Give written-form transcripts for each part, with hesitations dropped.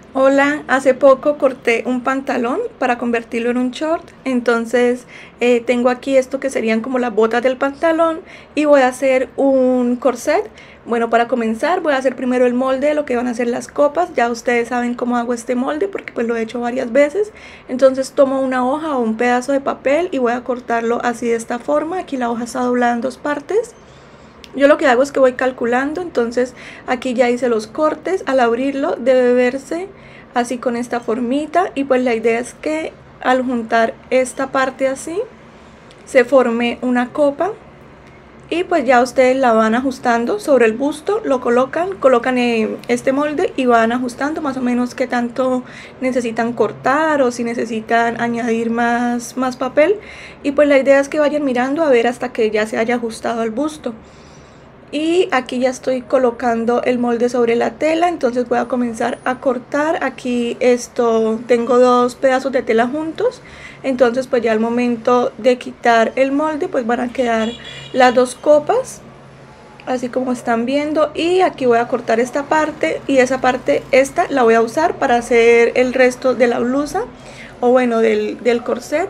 Hola, hace poco corté un pantalón para convertirlo en un short, entonces tengo aquí esto que serían como las botas del pantalón y voy a hacer un corset. Bueno, para comenzar voy a hacer primero el molde de lo que van a ser las copas. Ya ustedes saben cómo hago este molde porque pues lo he hecho varias veces. Entonces tomo una hoja o un pedazo de papel y voy a cortarlo así de esta forma. Aquí la hoja está doblada en dos partes. Yo lo que hago es que voy calculando, entonces aquí ya hice los cortes. Al abrirlo debe verse así con esta formita y pues la idea es que al juntar esta parte así se forme una copa y pues ya ustedes la van ajustando sobre el busto, lo colocan en este molde y van ajustando más o menos qué tanto necesitan cortar o si necesitan añadir más papel, y pues la idea es que vayan mirando a ver hasta que ya se haya ajustado al busto. Y aquí ya estoy colocando el molde sobre la tela, entonces voy a comenzar a cortar. Aquí tengo dos pedazos de tela juntos, entonces pues ya al momento de quitar el molde pues van a quedar las dos copas así como están viendo. Y aquí voy a cortar esta parte y esta la voy a usar para hacer el resto de la blusa o bueno del corset.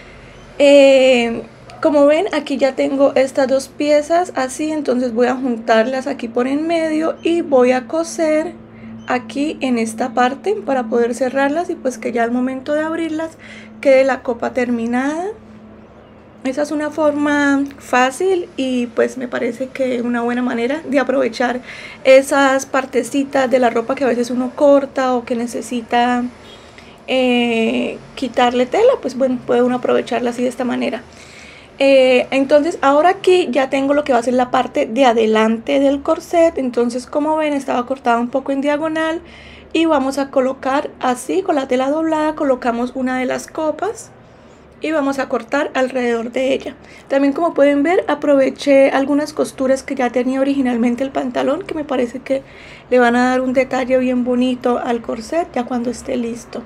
Como ven, aquí ya tengo estas dos piezas así, entonces voy a juntarlas aquí por en medio y voy a coser aquí en esta parte para poder cerrarlas y pues que ya al momento de abrirlas quede la copa terminada. Esa es una forma fácil y pues me parece que una buena manera de aprovechar esas partecitas de la ropa que a veces uno corta o que necesita quitarle tela, pues bueno, puede uno aprovecharla así de esta manera. Entonces ahora aquí ya tengo lo que va a ser la parte de adelante del corset. Entonces como ven estaba cortada un poco en diagonal y vamos a colocar así con la tela doblada, colocamos una de las copas y vamos a cortar alrededor de ella. También, como pueden ver, aproveché algunas costuras que ya tenía originalmente el pantalón, que me parece que le van a dar un detalle bien bonito al corset ya cuando esté listo.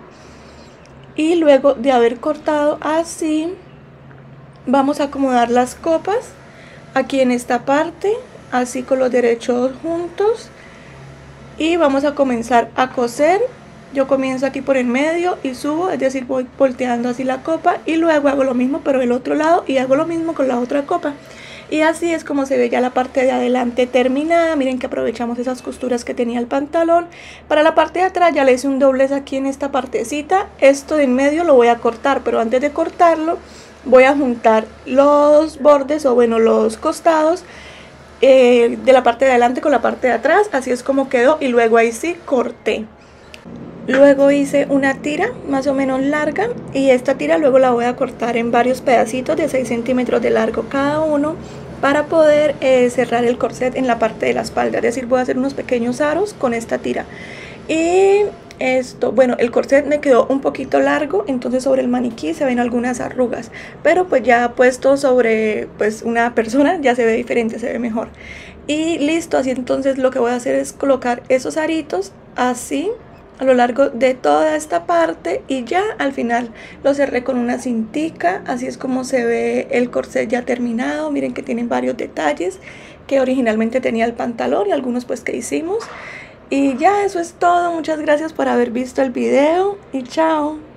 Y luego de haber cortado así, vamos a acomodar las copas aquí en esta parte, así con los derechos juntos, y vamos a comenzar a coser. Yo comienzo aquí por el medio y subo, es decir, voy volteando así la copa y luego hago lo mismo pero del otro lado y hago lo mismo con la otra copa. Y así es como se ve ya la parte de adelante terminada. Miren que aprovechamos esas costuras que tenía el pantalón. Para la parte de atrás ya le hice un doblez aquí en esta partecita. Esto de en medio lo voy a cortar, pero antes de cortarlo voy a juntar los bordes o bueno los costados de la parte de adelante con la parte de atrás. Así es como quedó y luego ahí sí corté. Luego hice una tira más o menos larga y esta tira luego la voy a cortar en varios pedacitos de 6 centímetros de largo cada uno para poder cerrar el corset en la parte de la espalda. Es decir, voy a hacer unos pequeños aros con esta tira. Y bueno, el corset me quedó un poquito largo, entonces sobre el maniquí se ven algunas arrugas, pero pues ya puesto sobre pues una persona ya se ve diferente, se ve mejor. Y listo, así entonces lo que voy a hacer es colocar esos aritos así a lo largo de toda esta parte y ya al final lo cerré con una cintica. Así es como se ve el corset ya terminado. Miren que tienen varios detalles que originalmente tenía el pantalón y algunos pues que hicimos. Y ya eso es todo. Muchas gracias por haber visto el video y chao.